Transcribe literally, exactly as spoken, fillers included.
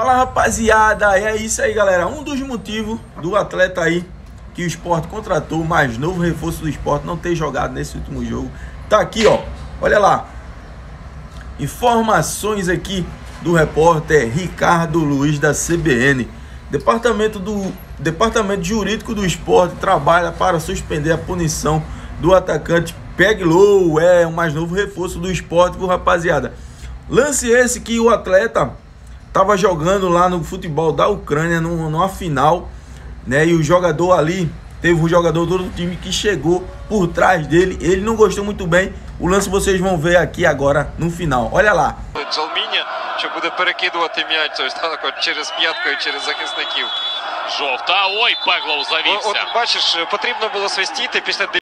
Fala, rapaziada, é isso aí, galera. Um dos motivos do atleta aí que o Sport contratou, o mais novo reforço do Sport, não ter jogado nesse último jogo, tá aqui, ó. Olha lá. Informações aqui do repórter Ricardo Luiz da C B N. Departamento do Departamento Jurídico do Sport trabalha para suspender a punição do atacante Peglow, é o mais novo reforço do Sport, viu, rapaziada? Lance esse que o atleta tava jogando lá no futebol da Ucrânia, numa final, né? E o jogador ali, teve um jogador do outro time que chegou por trás dele. Ele não gostou muito bem. O lance vocês vão ver aqui agora no final. Olha lá. Джалміні, що буде перекидувати м'яч, ось так от через п'ятку і через захисників. Жовта, ой, Пеглоу завівся. От бачиш, потрібно було свистіти після